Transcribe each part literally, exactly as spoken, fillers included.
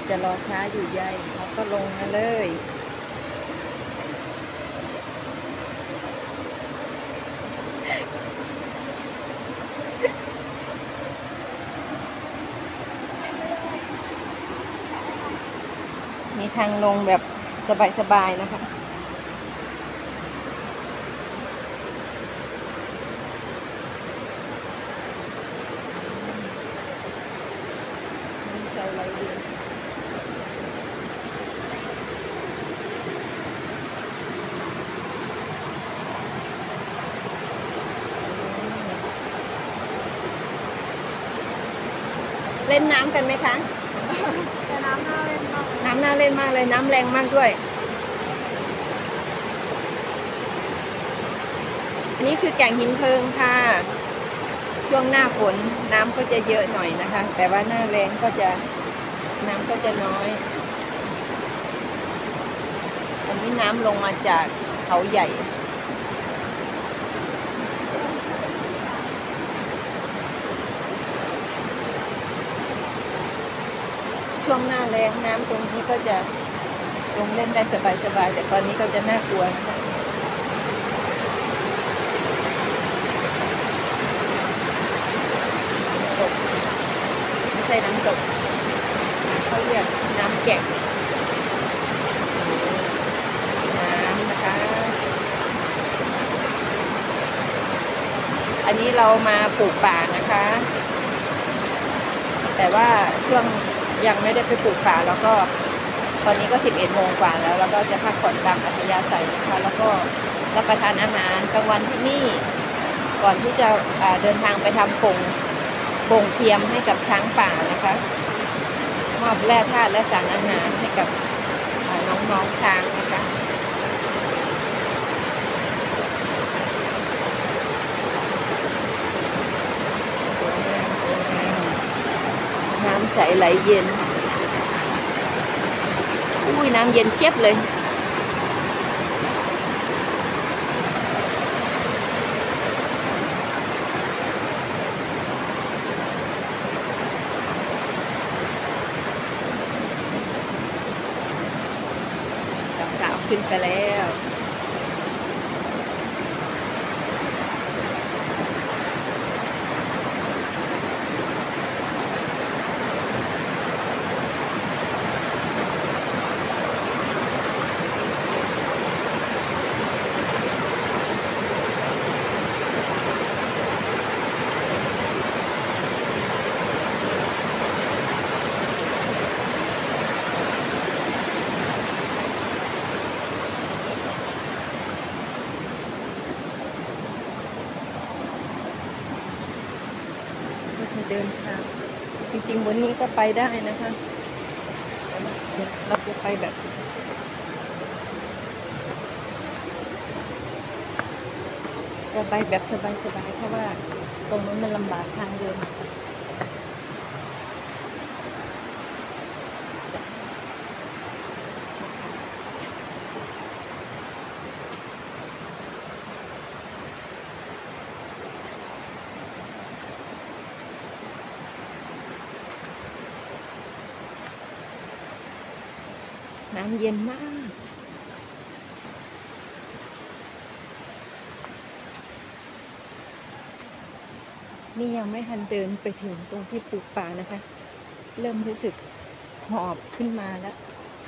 จะรอช้าอยู่ใหญ่เขาก็ลงมาเลย มีทางลงแบบสบายๆนะคะใส่ไหลเวียนเล่นน้ำกันไหมคะแต่น้ำน่าเล่นมากน้ำน่าเล่นมากเลยน้ำแรงมากด้วยอันนี้คือแก่งหินเพลิงค่ะช่วงหน้าฝนน้ำก็จะเยอะหน่อยนะคะแต่ว่าหน้าแรงก็จะน้ำก็จะน้อยอันนี้น้ำลงมาจากเขาใหญ่ช่วงหน้าแรงน้ำตรงนี้ก็จะลงเล่นได้สบายๆแต่ตอนนี้ก็จะน่ากลัวนะคะตกไม่ใช่น้ำตกเขาเรียกน้ำแก่งน้ำนะคะอันนี้เรามาปลูกป่านะคะแต่ว่าช่วงยังไม่ได้ไปปลูกป่าแล้วก็ตอนนี้ก็สิบเอ็ดโมงกว่าแล้วแล้วก็จะพักผ่อนตามอัธยาศัยนะคะแล้วก็รับประทานอาหารกลางวันที่นี่ก่อนที่จะเดินทางไปทำป่งป่งเทียมให้กับช้างป่านะคะมอบแร่ธาตุและสารอาหารให้กับน้องๆช้างนะคะน้ำใสไหลเย็นอุ้ยน้ำเย็นเจี๊ยบเลยสาวขึ้นไปแล้วจะเดินทางจริงๆบนนี้ก็ไปได้นะคะเราจะไปแบบจะไปแบบสบายๆเพราะว่าตรงนั้นมันลำบากทางเดินน้ำเย็นมากนี่ยังไม่ทันเดินไปถึงตรงที่ปลูกป่านะคะเริ่มรู้สึกหอบขึ้นมาแล้ว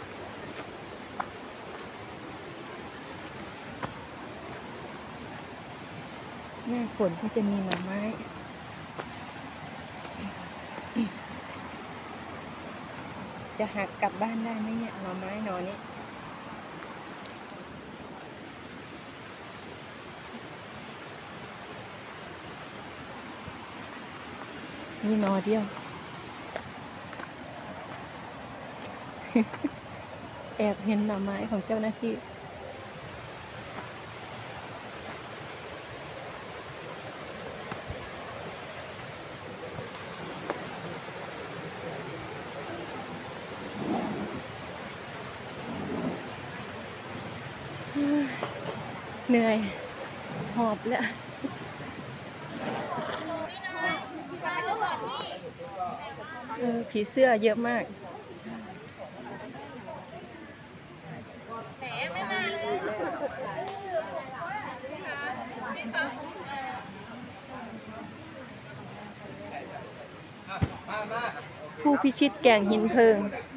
หน้าฝนก็จะมีหน่อไม้จะหักกลับบ้านได้ไหมเนี่ยหน่อไม้หน่อนี้นี่หน่อเดียว แอบเห็นหน่อไม้ของเจ้าหน้าที่เหนื่อยหอบแล้วเออผีเสื้อเยอะมากผู้พิชิตแก่งหินเพลิง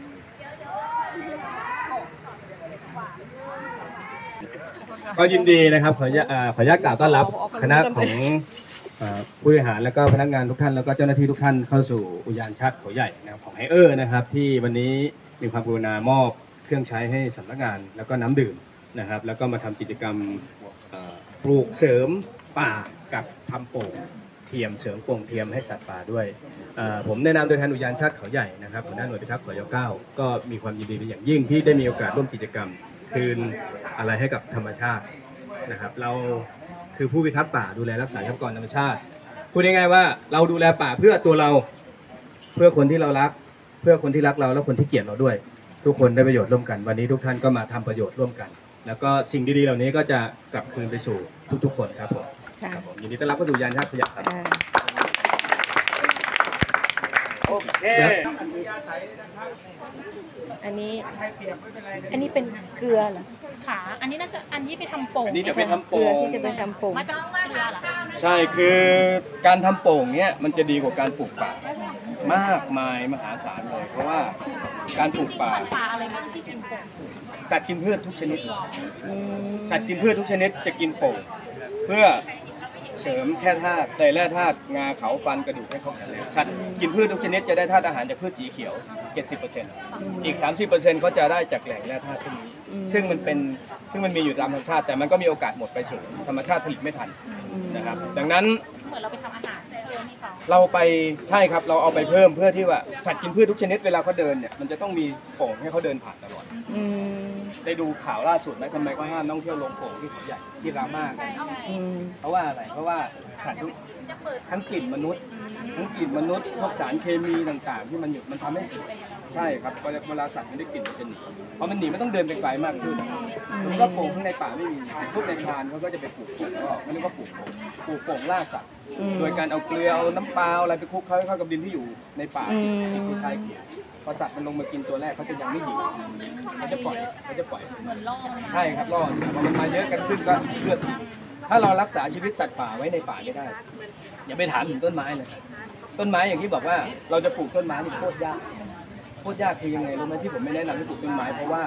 ก็ยินดีนะครับขออนุญาตอ่าขออนุญาตกล่าวต้อนรับคณะของอ่าผู้บริหารและก็พนักงานทุกท่านแล้วก็เจ้าหน้าที่ทุกท่านเข้าสู่อุทยานชาติเขาใหญ่นะครับของไฮเออร์นะครับที่วันนี้มีความกรุณามอบเครื่องใช้ให้สำนักงานแล้วก็น้ำดื่มนะครับแล้วก็มาทำกิจกรรมอ่าปลูกเสริมป่ากับทำโป่งเทียมเสริมโป่งเทียมให้สัตว์ป่าด้วยอ่าผมแนะนำโดยทานอุทยานชาติเขาใหญ่นะครับหัวหน้าหน่วยพิทักษ์เขายอเก้าก็มีความยินดีเป็นอย่างยิ่งที่ได้มีโอกาสร่วมกิจกรรมคืนอะไรให้กับธรรมชาตินะครับเราคือผู้พิทักษ์ป่าดูแลรักษาทรัพยากรธรรมชาติพูดง่ายๆว่าเราดูแลป่าเพื่อตัวเราเพื่อคนที่เรารักเพื่อคนที่รักเราและคนที่เกลียดเราด้วย ทุกคนได้ประโยชน์ร่วมกันวันนี้ทุกท่านก็มาทำประโยชน์ร่วมกัน แล้วก็สิ่งดีๆเหล่านี้ก็จะกลับคืนไปสู่ทุกๆคนครับผมค่ะครับผมยินดีต้อนรับเข้าสู่ยานชาติขยะครับอ่าโอเคอันนี้ อันนี้เป็นเกลือเหรอขาอันนี้น่าจะอันที่ไปทำโป่งอันนี้จะไปทำเกโป่ลือง ที่จะไปทำโป่งมาจากเกลือเหรอคะใช่คือการทำโป่งเนี้ยมันจะดีกว่าการปลูกป่ามากมายมหาศาลเลย เพราะว่าการปลูกป่าสัตว์ป่าอะไรบ้างที่กินโป่งสัตว์กินพืชทุกชนิดอืมสัตว์กินพืชทุกชนิดจะกินโป่งเพื่อเสริมแค่ธาตุแต่แร่ธาตุงาเขาฟันกระดูกให้เขาแข็งแรงสัตว์กินพืชทุกชนิดจะได้ธาตุอาหารจากพืชสีเขียว เจ็ดสิบเปอร์เซ็นต์ อีก สามสิบเปอร์เซ็นต์ ก็จะได้จากแหล่งแร่ธาตุพวกนี้ ซึ่งมันเป็นซึ่งมันมีอยู่ตามธรรมชาติ แต่มันก็มีโอกาสหมดไปสูงธรรมชาติผลิตไม่ทันนะครับดังนั้นเหมือนเราไปทำอาหารเพิ่มให้เขาเราไปใช่ครับเราเอาไปเพิ่มเพื่อที่ว่าสัตว์กินพืชทุกชนิดเวลาเขาเดินเนี่ยมันจะต้องมีโป่งให้เขาเดินผ่านตลอดอืมได้ดูข่าวล่าสุดไหมทำไมเขาห้ามนักท่องเที่ยวลงโป่งที่เขาใหญ่ที่รามากันอืมเพราะว่าอะไรเพราะว่าสัตว์ทุกทั้งกลิ่นมนุษย์ทั้งกลิ่นมนุษย์พวกสารเคมีต่างๆ ที่มันอยู่มันทำให้ใช่ครับเวลาสัตว์มันได้กลิ่นมันจะหนีเพราะมันหนีมันต้องเดินไปไกลมากขึ้นแล้วก็โป่งข้างในป่าไม่มีพวกในพรานเขาก็จะไปปลูกโป่งก็ไม่เรียกว่าปลูกโป่งปลูกโป่งล่าสัตว์อืมโดยการเอาเกลือเอาน้ำปลาเอาอะไรไปคลุกเคล้าให้เข้ากับดินที่อยู่ในป่าอืมที่ผู้ชายเขียวพอสัตว์มันลงมากินตัวแรกเขาจะยังไม่หิวเขาจะปล่อยเขาจะปล่อยเหมือนล่อมันมาใช่ครับล่อพอมันมาเยอะกันขึ้นก็เลือดถ้าเรารักษาชีวิตสัตว์ป่าไว้ในป่าไม่ได้ อย่าไปถามถึงต้นไม้เลยต้นไม้อย่างที่บอกว่าเราจะปลูกต้นไม้นี่โคตรยากโคตรยากคือยังไงรู้ไหมที่ผมไม่แนะนำให้ปลูกต้นไม้เพราะว่า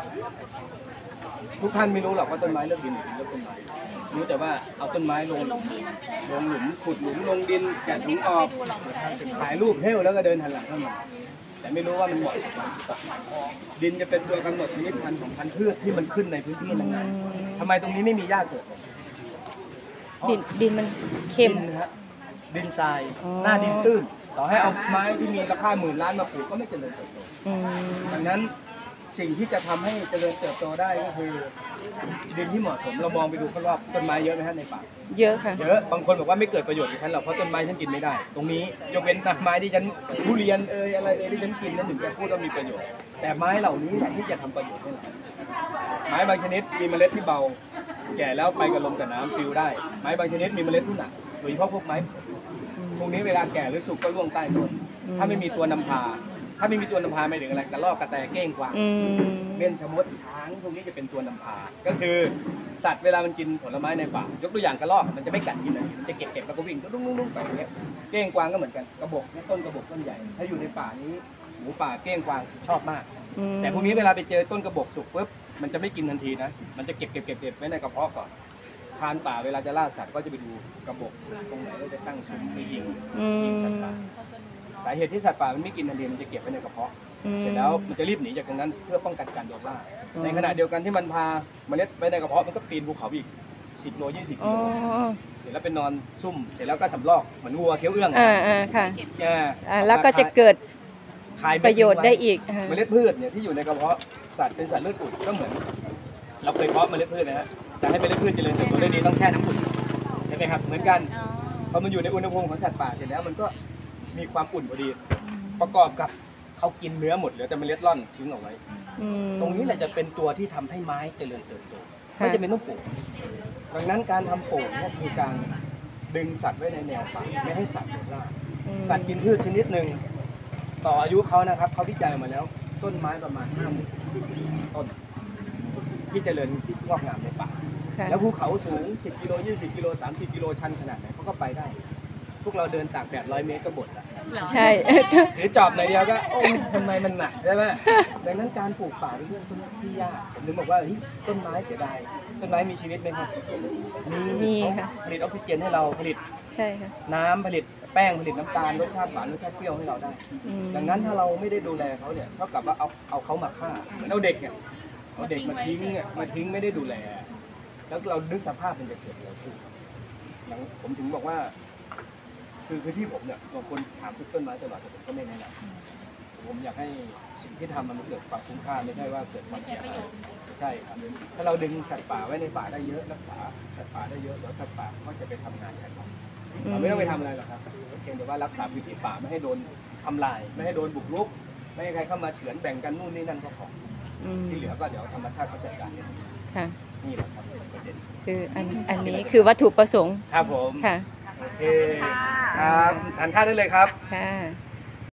ทุกท่านไม่รู้หรอกว่าต้นไม้เลือกดินหรือเลือกต้นไม้รู้แต่ว่าเอาต้นไม้ลงลงดินลงหลุมขุดหลุมลงดินแกะถุงออกถ่ายรูปเฮ้วแล้วก็เดินหันหลังเข้ามาแต่ไม่รู้ว่ามันเหมาะกับมันหรือเปล่าดินจะเป็นตัวกำหนดชนิดพันธุ์ของพันธุ์พืชที่มันขึ้นในพื้นที่นั้นๆทำไมตรงนี้ไม่มีหญ้าเกิดเลยดินดินมันเค็มดินนะครับดินทรายอ๋อหน้าดินตื้นต่อให้เอาไม้ที่มีราคาหมื่นล้านมาปลูกก็ไม่เจริญเติบโตอืมดังนั้นสิ่งที่จะทำให้เจริญเติบโตได้ก็คือดินที่เหมาะสมเรามองไปดูรอบๆต้นไม้เยอะไหมฮะในป่าเยอะค่ะเยอะบางคนบอกว่าไม่เกิดประโยชน์กับฉันหรอกเพราะต้นไม้ฉันกินไม่ได้ ตรงนี้ยกเว้นต้นไม้ที่ฉันทุเรียนเอยอะไรเอยที่ฉันกินนั่นถึงจะพูดว่ามีประโยชน์ แต่ไม้เหล่านี้แหละที่จะทำประโยชน์ให้เราไม้บางชนิดมีเมล็ดที่เบา แก่แล้วไปกับลมกับน้ำปลิวได้ ไม้บางชนิดมีเมล็ดที่หนักโดยเฉพาะพวกไม้พวกนี้เวลาแก่หรือสุกก็ร่วงใต้ต้นถ้าไม่มีตัวนำพา ถ้าไม่มีตัวนำพาไม่ถึงอะไรกระรอกกระแตเก้งกวางอืมเม่นชะมดช้างพวกนี้จะเป็นตัวนำพา ก็คือสัตว์เวลามันกินผลไม้ในป่ายกตัวอย่างกระรอกมันจะไม่กัดกินอะไรมันจะเก็บเก็บแล้วก็วิ่งดุ้งดุ้งดุ้งไปอย่างเงี้ยเก้งกวางก็เหมือนกันกระบอกเนี่ยต้นกระบอกต้นใหญ่ ถ้าอยู่ในป่านี้หมูป่าเก้งกวางชอบมากอืมแต่พวกนี้เวลาไปเจอต้นกระบอกสุกปุ๊บมันจะไม่กินทันทีนะมันจะเก็บเก็บเก็บเก็บไว้ในกระเพาะก่อนพรานป่าเวลาจะล่าสัตว์ก็จะไปดูกระบอกตรงไหนแล้วจะตั้งซุ้มไปยิงอืมยิงสัตว์ป่าสาเหตุที่สัตว์ป่ามันไม่กินทันทีมันจะเก็บไว้ในกระเพาะอืมเสร็จแล้วมันจะรีบหนีจากตรงนั้นเพื่อป้องกันการโดนล่าอ๋อในขณะเดียวกันที่มันพาเมล็ดไว้ในกระเพาะมันก็ปีนภูเขาอีกสิบโลยี่สิบอ๋กิอโลเสร็จแล้วไปนอนซุ่มเสร็จแล้วก็สำลอกเหมือนวัวเคี้ยวเอื้องอ่าอ่าค่ะแกอ่าแล้วก็จะเกิดคายประโยชน์ได้อีกอ่าเมล็ดพืชเนี่ยที่อยู่ในกระเพาะสัตว์เป็นสัตว์เลือดอุ่นก็เหมือน เราเคยเพาะเมล็ดพืชนะฮะแต่ให้เมล็ดพืชเจริญเติบโตได้ดีต้องแช่น้ำอุ่นใช่ไหมครับเหมือนกันอ๋อพอมันอยู่ในอุณหภูมิของสัตว์ป่าเสร็จแล้วมันก็มีความอุ่นพอดี ประกอบกับเขากินเนื้อหมดเหลือแต่เมล็ดร่อนทิ้งเอาไว้อืมตรงนี้แหละจะเป็นตัวที่ทำให้ไม้เจริญเติบโตค่ะไม่จำเป็นต้องปลูกดังนั้นการทำโป่งเนี่ยคือการดึงสัตว์ไว้ในแนวป่าไม่ให้สัตว์โดนล่าอืมสัตว์กินพืชชนิดหนึ่งต่ออายุเขานะครับเขาวิจัยมาแล้วต้นไม้ประมาณห้าหมื่นต้นที่เจริญที่งอกงามในป่าค่ะแล้วภูเขาสูงสิบกิโลยี่สิบกิโลสามสิบกิโลชันขนาดไหนเขาก็ไปได้ พวกเราเดินตากแดดร้อยเมตรก็บ่นละเหรอใช่ถือจอบหน่อยเดียวก็โอ้ยทำไมมันหนักใช่ไหมดังนั้นการปลูกป่าเป็นเรื่องที่ยากผมถึงบอกว่าเฮ้ยต้นไม้เสียดายต้นไม้มีชีวิตไหมครับมีมีเขาค่ะผลิตออกซิเจนให้เราผลิตใช่ค่ะน้ำผลิตแป้งผลิตน้ำตาลรสชาติหวานรสชาติเปรี้ยวให้เราได้อืมดังนั้นถ้าเราไม่ได้ดูแลเขาเนี่ยเท่ากับว่าเอาเอาเขามาฆ่าเหมือนเอาเด็กเนี่ยเอาเด็กมาทิ้งเนี่ยมาทิ้งไม่ได้ดูแล แล้วเราดึกสภาพมันจะเกิดอะไรขึ้นอย่างผมถึงบอกว่า คือคือที่ผมเนี่ยบางคนถามทุกต้นไม้ตลอดแต่ผมก็ไม่แนะนำผมอยากให้สิ่งที่ทำมันเกิดความคุ้มค่าไม่ใช่ว่าเกิดความเสียหายใช่ครับถ้าเราดึงสัตว์ป่าไว้ในป่าได้เยอะรักษาสัตว์ป่าได้เยอะแล้วสัตว์ป่าก็จะไปทำงานกันเราไม่ต้องไปทำอะไรหรอกครับเพียงแต่ว่ารักษาพื้นที่ป่าไม่ให้โดนทำลาย ไม่ให้โดนบุกรุก ไม่ให้ใครเข้ามาเฉือนแบ่งกันนู่นนี่นั่นก็พออืมที่เหลือก็เดี๋ยวธรรมชาติเขาจัดการเองค่ะนี่แหละครับประเด็นคืออันอันนี้คือวัตถุประสงค์ครับผมค่ะโอเคครับทานข้าวได้เลยครับค่ะ